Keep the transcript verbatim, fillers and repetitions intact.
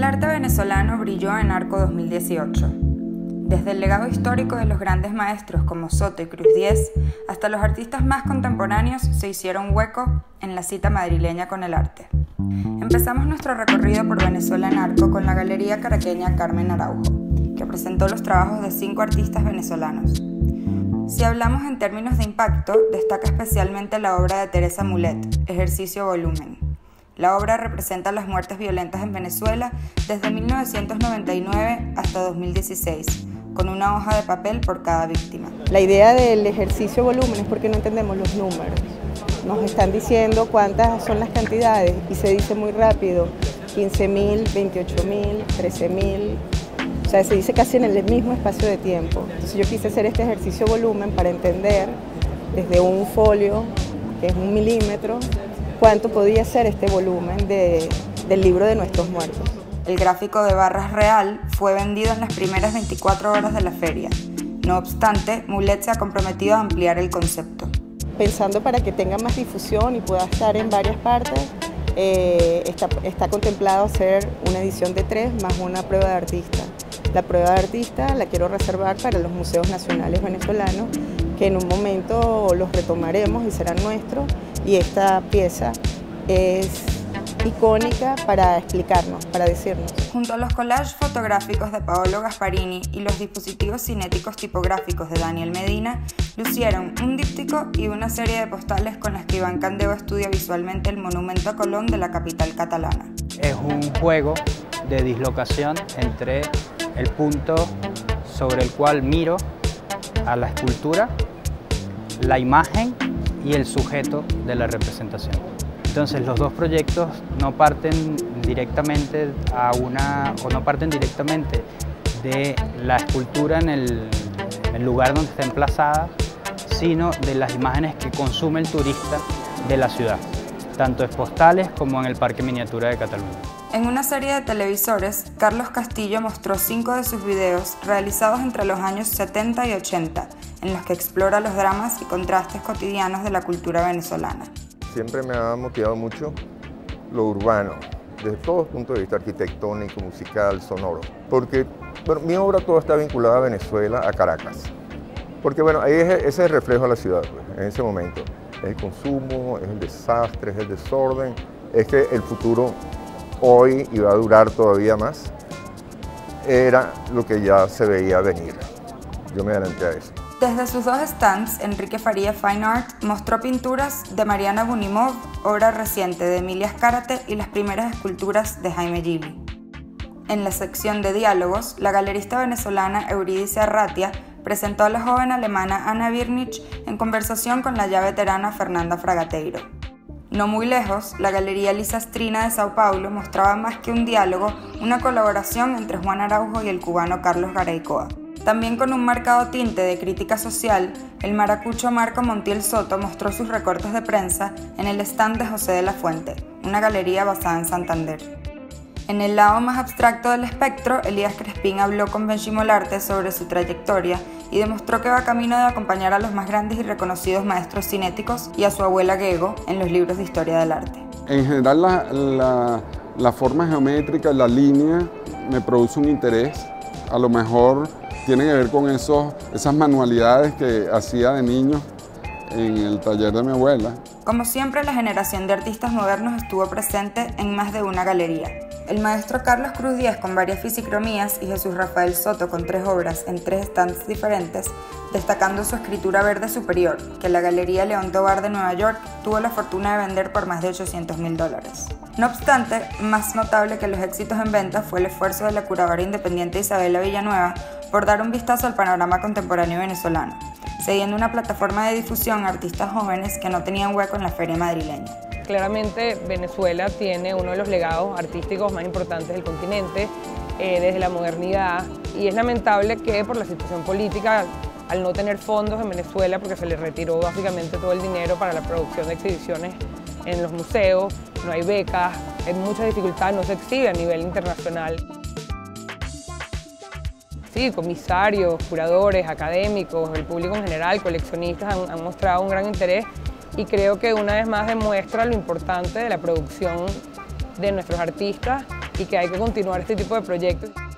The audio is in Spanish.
El arte venezolano brilló en Arco dos mil dieciocho. Desde el legado histórico de los grandes maestros como Soto y Cruz Diez hasta los artistas más contemporáneos se hicieron hueco en la cita madrileña con el arte. Empezamos nuestro recorrido por Venezuela en Arco con la galería caraqueña Carmen Araujo, que presentó los trabajos de cinco artistas venezolanos. Si hablamos en términos de impacto, destaca especialmente la obra de Teresa Mulet, Ejercicio Volumen. La obra representa las muertes violentas en Venezuela desde mil novecientos noventa y nueve hasta dos mil dieciséis, con una hoja de papel por cada víctima. La idea del ejercicio volumen es porque no entendemos los números. Nos están diciendo cuántas son las cantidades y se dice muy rápido, quince mil, veintiocho mil, trece mil, o sea, se dice casi en el mismo espacio de tiempo. Entonces yo quise hacer este ejercicio volumen para entender desde un folio, que es un milímetro, cuánto podía ser este volumen de, del libro de nuestros muertos. El gráfico de barras real fue vendido en las primeras veinticuatro horas de la feria. No obstante, Mulet se ha comprometido a ampliar el concepto. Pensando para que tenga más difusión y pueda estar en varias partes, eh, está, está contemplado hacer una edición de tres más una prueba de artista. La prueba de artista la quiero reservar para los museos nacionales venezolanos, que en un momento los retomaremos y serán nuestros, y esta pieza es icónica para explicarnos, para decirnos. Junto a los collages fotográficos de Paolo Gasparini y los dispositivos cinéticos tipográficos de Daniel Medina, lucieron un díptico y una serie de postales con las que Iván Candeo estudia visualmente el monumento a Colón de la capital catalana. Es un juego de dislocación entre el punto sobre el cual miro a la escultura, la imagen y el sujeto de la representación. Entonces los dos proyectos no parten directamente a una o no parten directamente de la escultura en el, en el lugar donde está emplazada, sino de las imágenes que consume el turista de la ciudad, tanto en postales como en el Parque Miniatura de Cataluña. En una serie de televisores, Carlos Castillo mostró cinco de sus videos realizados entre los años setenta y ochenta, en los que explora los dramas y contrastes cotidianos de la cultura venezolana. Siempre me ha motivado mucho lo urbano, desde todos los puntos de vista arquitectónico, musical, sonoro. Porque bueno, mi obra toda está vinculada a Venezuela, a Caracas. Porque bueno, ahí es, ese es el reflejo de la ciudad, pues, en ese momento. Es el consumo, es el desastre, es el desorden. Es que el futuro hoy iba a durar todavía más. Era lo que ya se veía venir. Yo me adelanté a eso. Desde sus dos stands, Enrique Faría Fine Art mostró pinturas de Mariana Bunimov, obra reciente de Emilia Azcárate y las primeras esculturas de Jaime Gili. En la sección de diálogos, la galerista venezolana Eurídice Arratia presentó a la joven alemana Anna Birnich en conversación con la ya veterana Fernanda Fragateiro. No muy lejos, la galería Lisa Strina de Sao Paulo mostraba más que un diálogo, una colaboración entre Juan Araujo y el cubano Carlos Garaycoa. También con un marcado tinte de crítica social, el maracucho Marco Montiel Soto mostró sus recortes de prensa en el stand de José de la Fuente, una galería basada en Santander. En el lado más abstracto del espectro, Elías Crespín habló con Benji Molarte sobre su trayectoria y demostró que va camino de acompañar a los más grandes y reconocidos maestros cinéticos y a su abuela Gego en los libros de historia del arte. En general, la, la, la forma geométrica, la línea, me produce un interés. A lo mejor tiene que ver con esos, esas manualidades que hacía de niño en el taller de mi abuela. Como siempre, la generación de artistas modernos estuvo presente en más de una galería. El maestro Carlos Cruz Diez con varias fisicromías y Jesús Rafael Soto con tres obras en tres stands diferentes, destacando su escritura verde superior, que la Galería León Tovar de Nueva York tuvo la fortuna de vender por más de ochocientos mil dólares. No obstante, más notable que los éxitos en venta fue el esfuerzo de la curadora independiente Isabela Villanueva por dar un vistazo al panorama contemporáneo venezolano, cediendo una plataforma de difusión a artistas jóvenes que no tenían hueco en la feria madrileña. Claramente Venezuela tiene uno de los legados artísticos más importantes del continente, eh, desde la modernidad, y es lamentable que por la situación política, al no tener fondos en Venezuela, porque se le retiró básicamente todo el dinero para la producción de exhibiciones en los museos, no hay becas, hay mucha dificultad, no se exhibe a nivel internacional. Sí, comisarios, curadores, académicos, el público en general, coleccionistas han, han mostrado un gran interés, y creo que una vez más demuestra lo importante de la producción de nuestros artistas y que hay que continuar este tipo de proyectos.